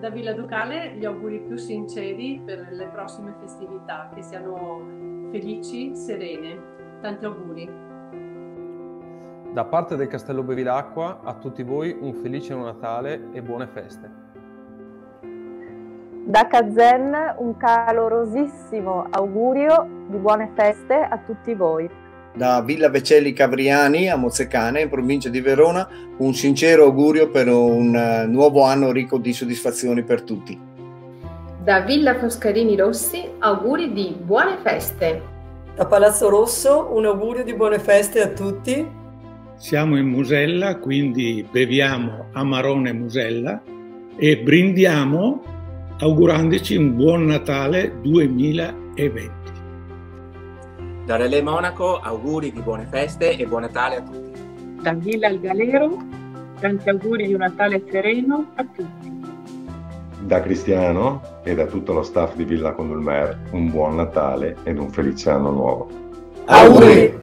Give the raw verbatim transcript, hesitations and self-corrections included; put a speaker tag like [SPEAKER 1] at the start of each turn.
[SPEAKER 1] Da Villa Ducale gli auguri più sinceri per le prossime festività, che siano felici, serene. Tanti auguri.
[SPEAKER 2] Da parte del Castello Bevilacqua a tutti voi un felice Natale e buone feste.
[SPEAKER 3] Da Kaizen un calorosissimo augurio di buone feste a tutti voi.
[SPEAKER 4] Da Villa Vecelli Cavriani a Mozzecane, in provincia di Verona, un sincero augurio per un nuovo anno ricco di soddisfazioni per tutti.
[SPEAKER 5] Da Villa Foscarini Rossi, auguri di buone feste.
[SPEAKER 6] Da Palazzo Rosso un augurio di buone feste a tutti.
[SPEAKER 7] Siamo in Musella, quindi beviamo Amarone Musella e brindiamo augurandoci un buon Natale duemilaventi.
[SPEAKER 8] Da Relais Monaco auguri di buone feste e buon Natale a tutti.
[SPEAKER 9] Da Villa Il Galero tanti auguri di un Natale sereno a tutti.
[SPEAKER 10] Da Cristiano e da tutto lo staff di Villa Condulmer un buon Natale ed un felice anno nuovo.
[SPEAKER 4] Auguri!